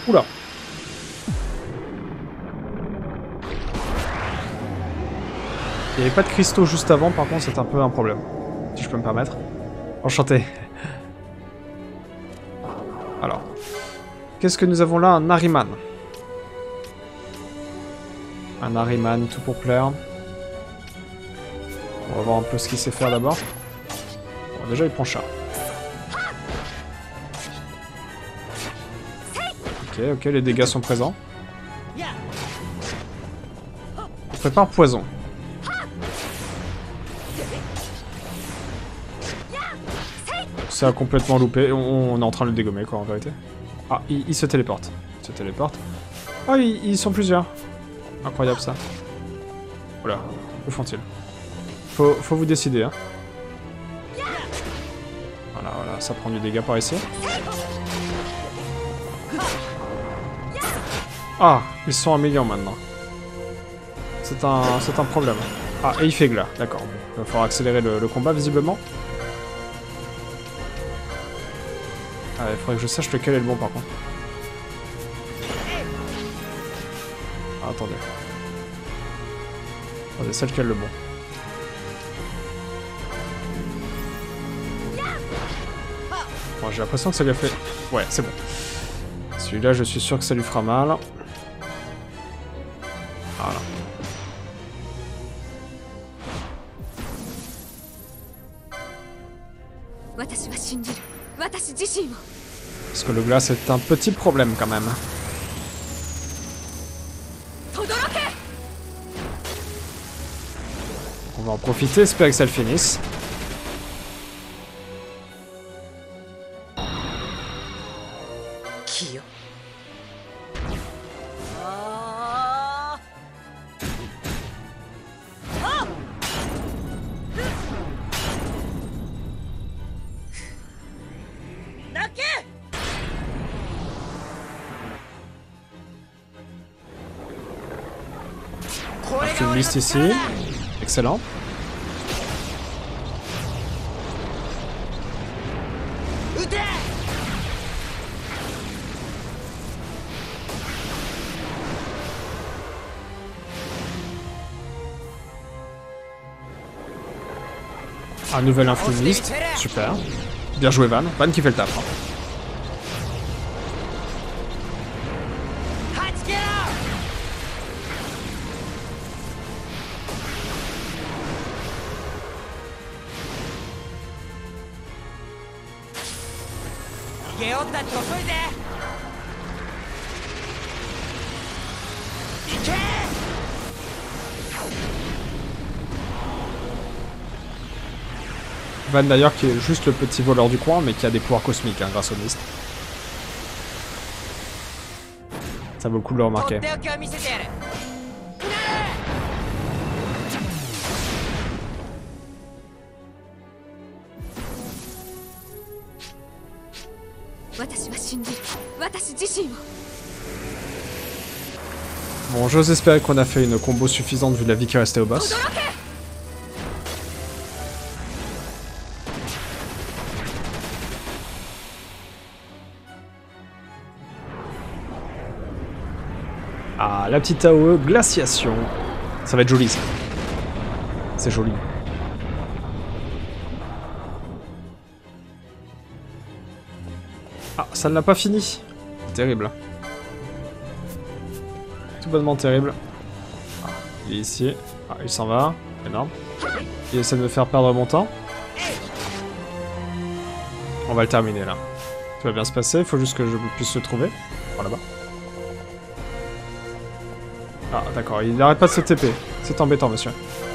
Oula. Il n'y avait pas de cristaux juste avant, par contre c'est un peu un problème. Si je peux me permettre. Enchanté. Alors. Qu'est-ce que nous avons là? Un Ahriman. Un Ahriman, tout pour plaire. On va voir un peu ce qu'il sait faire d'abord. Bon, déjà il prend cher. Ok, les dégâts sont présents. On prépare poison. Ça a complètement loupé. On est en train de le dégommer, quoi, en vérité. Ah, il se téléporte. Il se téléporte. Ah, ils sont plusieurs. Incroyable, ça. Voilà. Que font-ils? Faut vous décider, hein. Voilà, ça prend du dégât par ici. Ah, ils sont à 1 million maintenant. C'est un problème. Ah, et il fait glas, d'accord. Bon, il va falloir accélérer le combat, visiblement. Ah, il faudrait que je sache lequel est le bon, par contre. Ah, attendez. Attendez, c'est lequel le bon? Bon, j'ai l'impression que ça lui a fait... Ouais, c'est bon. Celui-là, je suis sûr que ça lui fera mal. Voilà. Parce que le glace est un petit problème quand même. On va en profiter, espérer que ça le finisse. Une liste ici. Excellent. Un nouvel influministe. Super. Bien joué Van. Van qui fait le taf. Hein. Van d'ailleurs qui est juste le petit voleur du coin mais qui a des pouvoirs cosmiques hein, grâce au mist. Ça vaut le coup de le remarquer. Bon, j'ose espérer qu'on a fait une combo suffisante vu la vie qui restait au boss. Ah, la petite AOE, glaciation. Ça va être joli ça. C'est joli. Ah, ça ne l'a pas fini. Terrible. Tout bonnement terrible. Ah, il est ici. Ah, il s'en va. Énorme. Il essaie de me faire perdre mon temps. On va le terminer là. Tout va bien se passer. Il faut juste que je puisse le trouver. Par là-bas. Ah, d'accord. Il n'arrête pas de se TP. C'est embêtant, monsieur.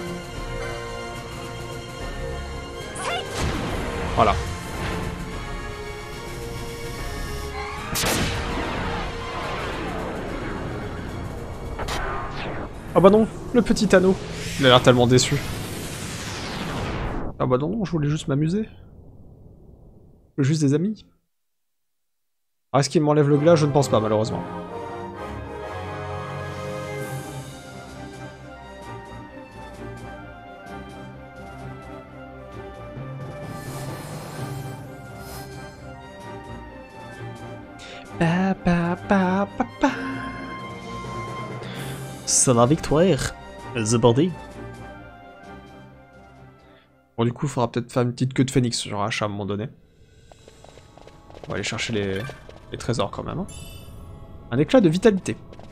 Voilà. Ah bah non, le petit anneau. Il a l'air tellement déçu. Ah bah non, je voulais juste m'amuser. Je veux juste des amis. Ah, est-ce qu'il m'enlève le glas? Je ne pense pas, malheureusement. Pa, pa, pa, pa, pa. C'est la victoire. The body. Bon, du coup, il faudra peut-être faire une petite queue de phénix sur H à un moment donné. On va aller chercher les trésors quand même. Hein. Un éclat de vitalité.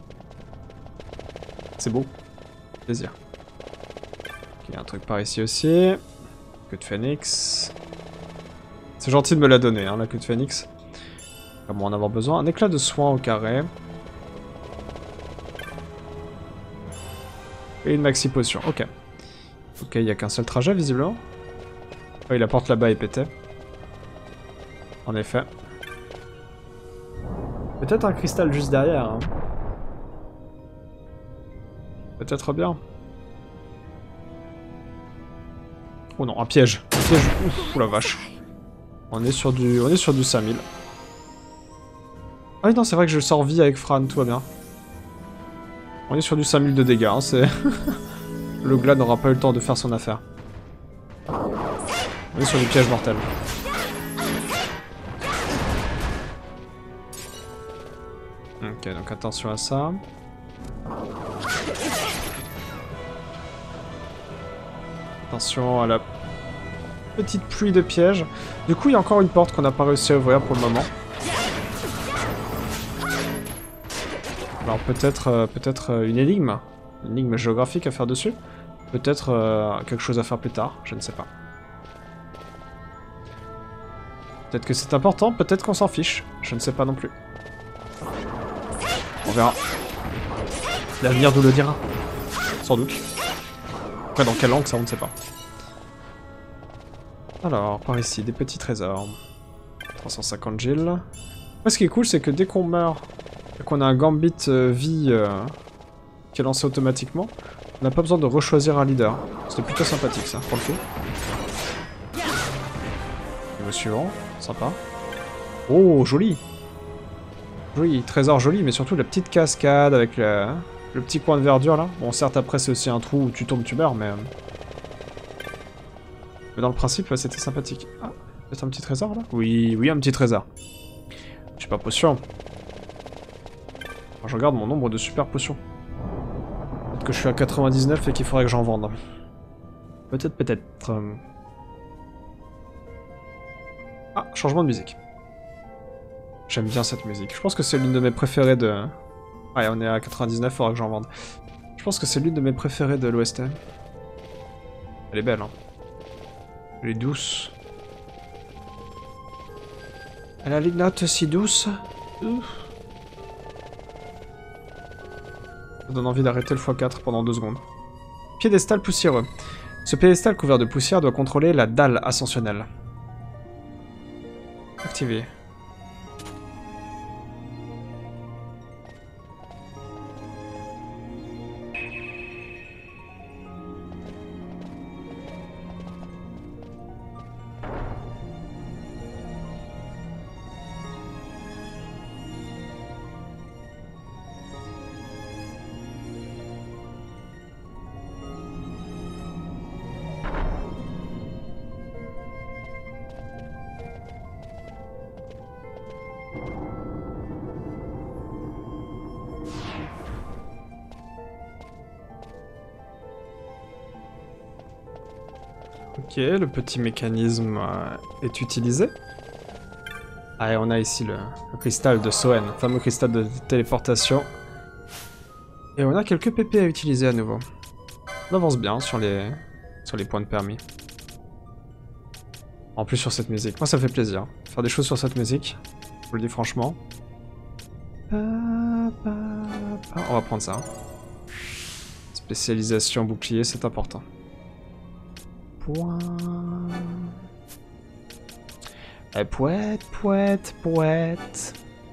C'est beau. Plaisir. Ok, il y a un truc par ici aussi. Queue de phénix. C'est gentil de me la donner, hein, la queue de phénix. Comment en avoir besoin. Un éclat de soin au carré. Et une maxi potion, ok. Ok, il n'y a qu'un seul trajet visiblement. Oh, la porte là-bas est pétée. En effet. Peut-être un cristal juste derrière. Hein. Peut-être bien. Oh non, un piège. Un piège. Ouf, la vache. On est sur du 5000. Ah oui, non, c'est vrai que je sors vie avec Fran, tout va bien. On est sur du 5000 de dégâts, hein, c'est... Le glas n'aura pas eu le temps de faire son affaire. On est sur du piège mortel. Ok, donc attention à ça. Attention à la petite pluie de pièges. Du coup, il y a encore une porte qu'on n'a pas réussi à ouvrir pour le moment. Alors peut-être une énigme géographique à faire dessus. Peut-être quelque chose à faire plus tard, je ne sais pas. Peut-être que c'est important, peut-être qu'on s'en fiche, je ne sais pas non plus. On verra. L'avenir nous le dira. Sans doute. Après, dans quel angle, ça, on ne sait pas. Alors, par ici, des petits trésors. 350 Gilles. Moi, ce qui est cool, c'est que dès qu'on meurt, et qu'on a un gambit vie qui est lancé automatiquement, on n'a pas besoin de rechoisir un leader. C'était plutôt sympathique, ça, pour le coup. Niveau suivant, sympa. Oh, joli. Joli, trésor joli, mais surtout la petite cascade avec le petit coin de verdure, là. Bon, certes, après, c'est aussi un trou où tu tombes, tu meurs, mais... Mais dans le principe, c'était sympathique. Ah, peut-être un petit trésor, là? Oui, oui, un petit trésor. Je suis pas potion. Alors, je regarde mon nombre de super potions. Peut-être que je suis à 99 et qu'il faudrait que j'en vende. Peut-être. Ah, changement de musique. J'aime bien cette musique. Je pense que c'est l'une de mes préférées de... Ouais, on est à 99, faudra que j'en vende. Je pense que c'est l'une de mes préférées de l'OST. Elle est belle, hein. Elle est douce. Elle a les notes si douces. Ouf. Ça donne envie d'arrêter le x4 pendant 2 secondes. Piédestal poussiéreux. Ce piédestal couvert de poussière doit contrôler la dalle ascensionnelle. Activé. Ok, le petit mécanisme est utilisé. Ah, et on a ici le cristal de Soen, le fameux cristal de téléportation. Et on a quelques PP à utiliser à nouveau. On avance bien sur les points de permis. En plus sur cette musique. Moi ça fait plaisir. Faire des choses sur cette musique. Je vous le dis franchement. On va prendre ça. Spécialisation bouclier, c'est important. Point. Pouette.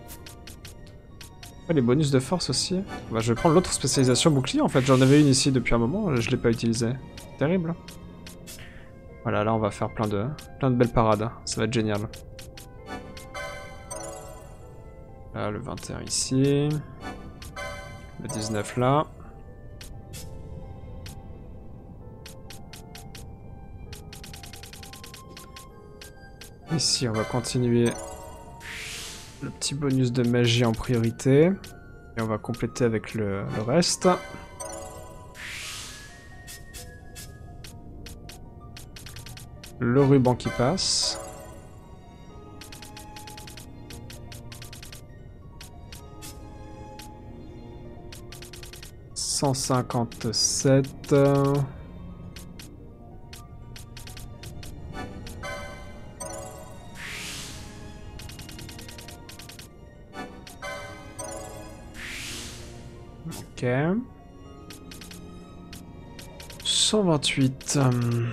Les bonus de force aussi. Bah, je vais prendre l'autre spécialisation bouclier en fait. J'en avais une ici depuis un moment, je l'ai pas utilisée. Terrible. Voilà, là on va faire plein de belles parades. Ça va être génial. Là, le 21 ici. Le 19 là. Ici, on va continuer le petit bonus de magie en priorité. Et on va compléter avec le reste. Le ruban qui passe. « 157... Ok. 128.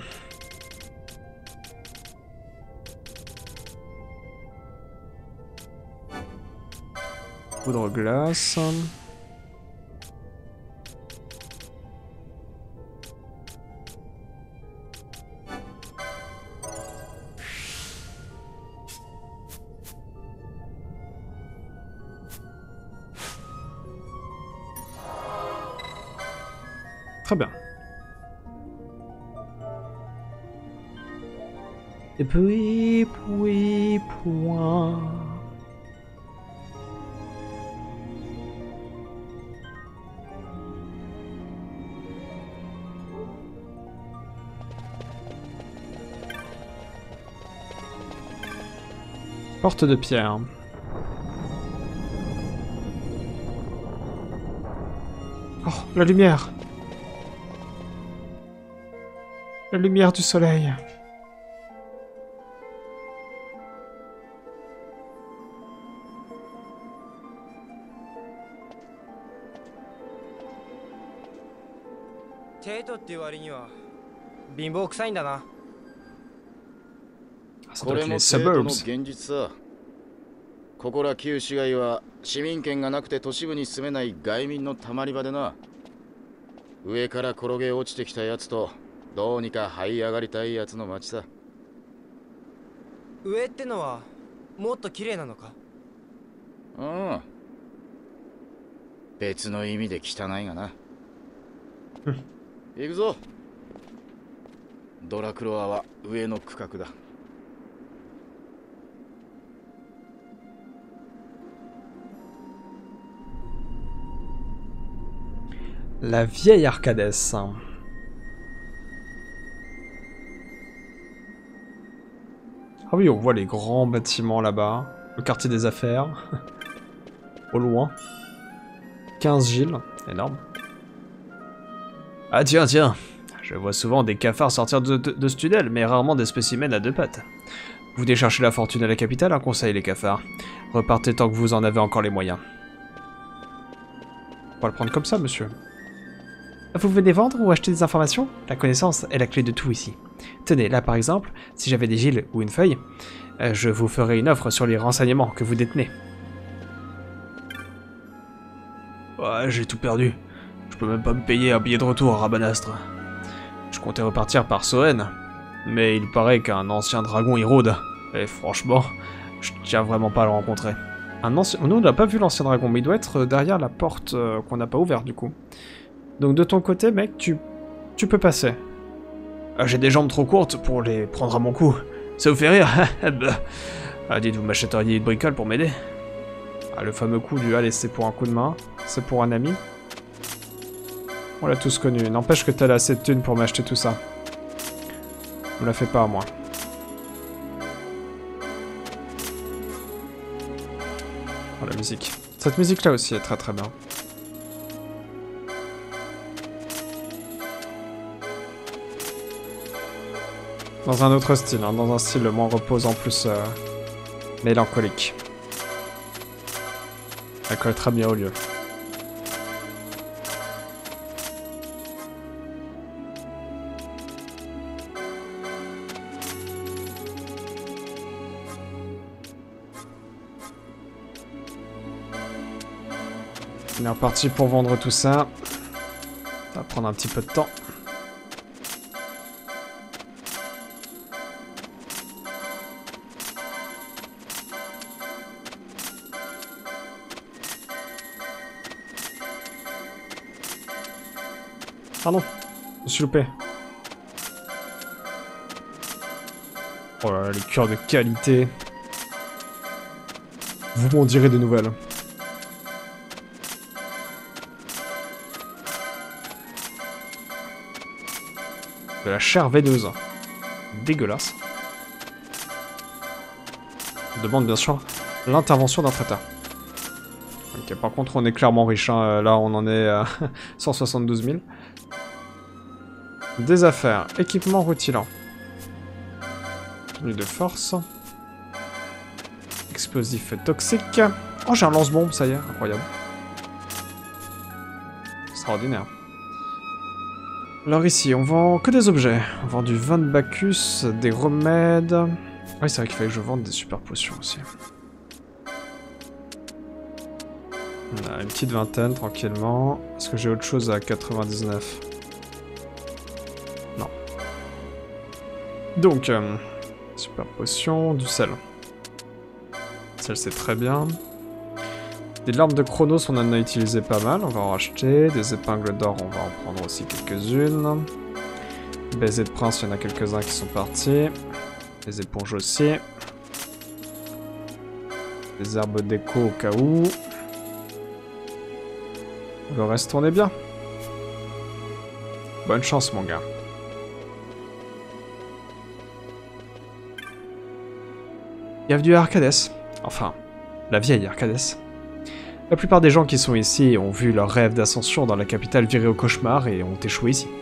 Poudre glace. Très bien. Et puis, point. Porte de pierre. Oh, la lumière! La lumière du soleil. Ça doit être les suburbs. ここら旧市街は市民権がなくて都市部に住めない外民のたまり場でな。上から転げ落ちてきたやつとどうにか這い上がりたいやつの街さ。 上ってのはもっと綺麗なのか？ うん。別の意味で汚いがな。行くぞ。ドラクロアは上の区画だ。 La vieille Arcadès. Ah oui, on voit les grands bâtiments là-bas. Le quartier des affaires. Au loin. 15 Gilles. Énorme. Ah tiens, tiens. Je vois souvent des cafards sortir de ce tunnel, mais rarement des spécimens à deux pattes. Vous voulez chercher la fortune à la capitale? Un conseil, les cafards. Repartez tant que vous en avez encore les moyens. On va le prendre comme ça, monsieur. Vous venez vendre ou acheter des informations? La connaissance est la clé de tout ici. Tenez, là par exemple, si j'avais des Gilles ou une feuille, je vous ferai une offre sur les renseignements que vous détenez. Ouais, j'ai tout perdu. Je peux même pas me payer un billet de retour à Rabanastre. Je comptais repartir par Soen, mais il paraît qu'un ancien dragon y rôde. Et franchement, je tiens vraiment pas à le rencontrer. Un ancien... Nous, on n'a pas vu l'ancien dragon, mais il doit être derrière la porte qu'on n'a pas ouverte du coup. Donc de ton côté, mec, tu peux passer. J'ai des jambes trop courtes pour les prendre à mon cou. Ça vous fait rire? Dites, vous m'achèteriez une bricole pour m'aider? Le fameux coup du « allez, c'est pour un coup de main, c'est pour un ami ». On l'a tous connu. N'empêche que t'as assez de thunes pour m'acheter tout ça. Me la fais pas à moi. Oh, la musique. Cette musique-là aussi est très très bien. Dans un autre style, hein, dans un style moins reposant, plus mélancolique. Elle colle très bien au lieu. On est reparti pour vendre tout ça. Ça va prendre un petit peu de temps. Pardon, je me suis loupé. Oh là là, les cœurs de qualité. Vous m'en direz des nouvelles. De la chair veineuse. Dégueulasse. On demande bien sûr l'intervention d'un traiteur. Ok, par contre on est clairement riche, hein. Là on en est à 172 000. Des affaires, équipement rutilant. Tenue de force. Explosif toxique. Oh j'ai un lance-bombe, ça y est, incroyable. Extraordinaire. Alors ici, on vend que des objets. On vend du vin de Bacchus, des remèdes... Oui, c'est vrai qu'il fallait que je vende des super potions aussi. On a une petite vingtaine, tranquillement. Est-ce que j'ai autre chose à 99? Non. Donc, super potion, du sel. Sel, c'est très bien. Des larmes de Chronos, on en a utilisé pas mal, on va en racheter. Des épingles d'or, on va en prendre aussi quelques-unes. Baiser de prince, il y en a quelques-uns qui sont partis. Des éponges aussi. Des herbes déco au cas où. Le reste, on est bien. Bonne chance, mon gars. Bienvenue à Arcades. Enfin, la vieille Arcades. La plupart des gens qui sont ici ont vu leur rêve d'ascension dans la capitale virer au cauchemar et ont échoué ici.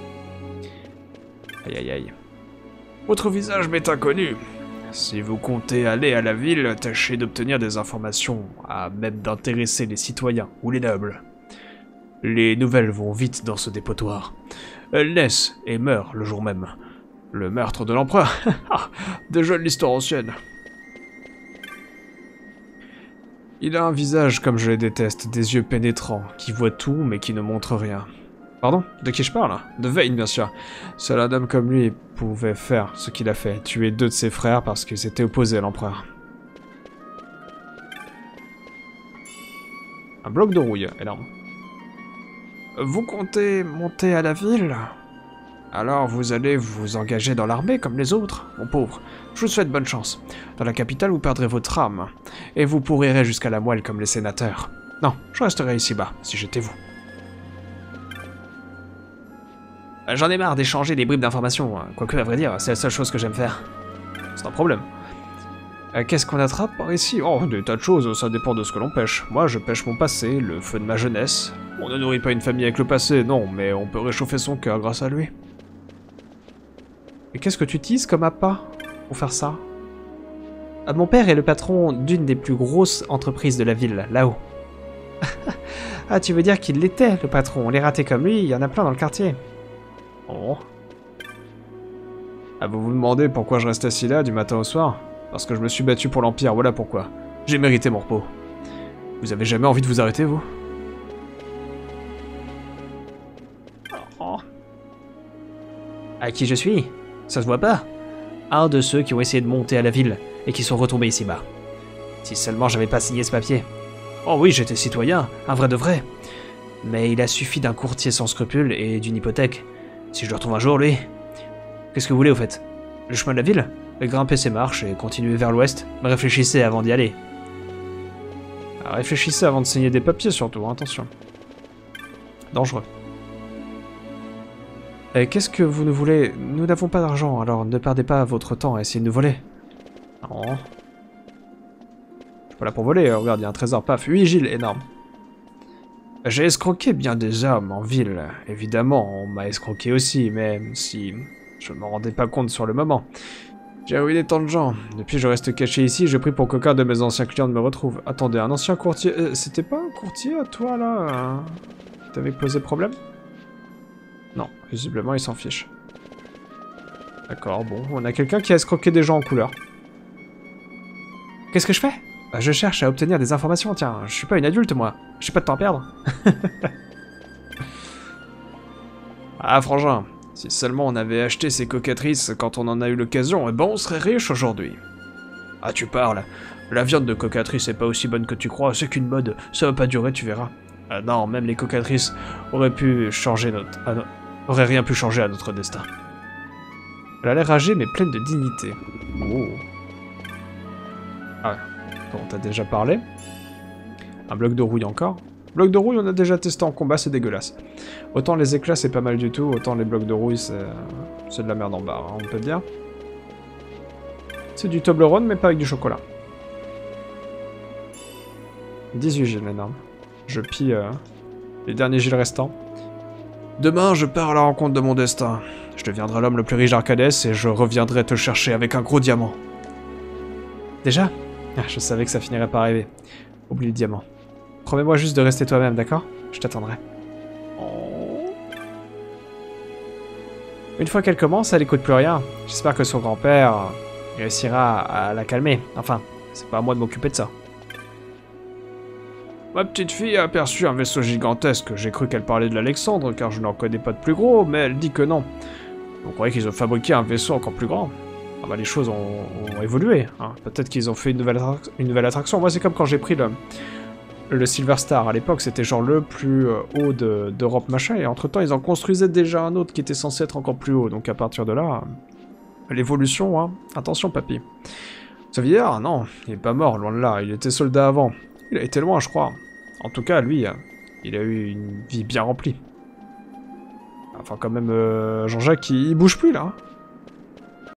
Aïe aïe aïe. Votre visage m'est inconnu. Si vous comptez aller à la ville, tâchez d'obtenir des informations à même d'intéresser les citoyens ou les nobles. Les nouvelles vont vite dans ce dépotoir. Elles naissent et meurent le jour même. Le meurtre de l'empereur. Déjà de l'histoire ancienne. Il a un visage comme je les déteste, des yeux pénétrants, qui voient tout mais qui ne montrent rien. Pardon? De qui je parle? De Vayne, bien sûr. Seul un homme comme lui pouvait faire ce qu'il a fait, tuer 2 de ses frères parce qu'ils s'étaient opposés à l'empereur. Un bloc de rouille, énorme. Vous comptez monter à la ville? Alors vous allez vous engager dans l'armée comme les autres, mon pauvre. Je vous souhaite bonne chance. Dans la capitale, vous perdrez votre âme, et vous pourrirez jusqu'à la moelle comme les sénateurs. Non, je resterai ici-bas, si j'étais vous. J'en ai marre d'échanger des bribes d'informations, quoique à vrai dire, c'est la seule chose que j'aime faire. C'est un problème. Qu'est-ce qu'on attrape par ici? Oh, des tas de choses, ça dépend de ce que l'on pêche. Moi, je pêche mon passé, le feu de ma jeunesse. On ne nourrit pas une famille avec le passé, non, mais on peut réchauffer son cœur grâce à lui. Et qu'est-ce que tu utilises comme appât pour faire ça? Mon père est le patron d'une des plus grosses entreprises de la ville, là-haut. Ah, tu veux dire qu'il l'était, le patron? Les ratés comme lui, il y en a plein dans le quartier. Oh. Ah, vous vous demandez pourquoi je reste assis là du matin au soir? Parce que je me suis battu pour l'Empire, voilà pourquoi. J'ai mérité mon repos. Vous avez jamais envie de vous arrêter, vous? Oh. À qui je suis? Ça se voit pas. Un de ceux qui ont essayé de monter à la ville et qui sont retombés ici-bas. Si seulement j'avais pas signé ce papier. Oh oui, j'étais citoyen, un vrai de vrai. Mais il a suffi d'un courtier sans scrupules et d'une hypothèque. Si je le retrouve un jour, lui... Qu'est-ce que vous voulez, au fait? Le chemin de la ville? Grimper ses marches et continuer vers l'ouest? Mais réfléchissez avant d'y aller. Alors, réfléchissez avant de signer des papiers, surtout, hein, attention. Dangereux. Qu'est-ce que vous nous voulez? Nous n'avons pas d'argent, alors ne perdez pas votre temps à essayer de nous voler. Non. Je suis pas là pour voler, regarde, il y a un trésor, paf. 8 Gilles, énorme. J'ai escroqué bien des hommes en ville. Évidemment, on m'a escroqué aussi, même si je ne m'en rendais pas compte sur le moment. J'ai ruiné tant de gens. Depuis, je reste caché ici, je prie pour qu'aucun de mes anciens clients ne me retrouve. Attendez, un ancien courtier... c'était pas un courtier à toi, là qui t'avait posé problème? Non, visiblement, il s'en fiche. D'accord, bon, on a quelqu'un qui a escroqué des gens en couleur. Qu'est-ce que je fais? Bah, je cherche à obtenir des informations, tiens, je suis pas une adulte, moi. J'ai pas de temps à perdre. Ah, frangin, si seulement on avait acheté ces cocatrices quand on en a eu l'occasion, eh ben on serait riche aujourd'hui. Ah, tu parles. La viande de cocatrice est pas aussi bonne que tu crois, c'est qu'une mode, ça va pas durer, tu verras. Ah non, même les cocatrices auraient pu changer auraient rien pu changer à notre destin. Elle a l'air âgée mais pleine de dignité. Oh. Ah ouais. dont on a déjà parlé. Un bloc de rouille encore. Bloc de rouille, on a déjà testé en combat, c'est dégueulasse. Autant les éclats, c'est pas mal du tout, autant les blocs de rouille, c'est de la merde en barre, hein, on peut dire. C'est du Toblerone, mais pas avec du chocolat. 18 giles, énorme. Je pille les derniers giles restants. Demain, je pars à la rencontre de mon destin. Je deviendrai l'homme le plus riche d'Arcades et je reviendrai te chercher avec un gros diamant. Déjà? Ah, je savais que ça finirait par arriver. Oublie le diamant. Promets-moi juste de rester toi-même, d'accord? Je t'attendrai. Oh. Une fois qu'elle commence, elle écoute plus rien. J'espère que son grand-père réussira à la calmer. Enfin, c'est pas à moi de m'occuper de ça. Ma petite fille a aperçu un vaisseau gigantesque. J'ai cru qu'elle parlait de l'Alexandre, car je n'en connais pas de plus gros, mais elle dit que non. On croyait qu'ils ont fabriqué un vaisseau encore plus grand. Ah bah les choses ont évolué. Hein. Peut-être qu'ils ont fait une nouvelle attraction. Moi c'est comme quand j'ai pris le Silver Star. À l'époque c'était genre le plus haut d'Europe machin. Et entre temps ils en construisaient déjà un autre qui était censé être encore plus haut. Donc à partir de là, l'évolution, hein. Attention papy. Sauvillard, non, il est pas mort, loin de là. Il était soldat avant. Il a été loin je crois. En tout cas lui, il a eu une vie bien remplie. Enfin quand même Jean-Jacques il bouge plus là.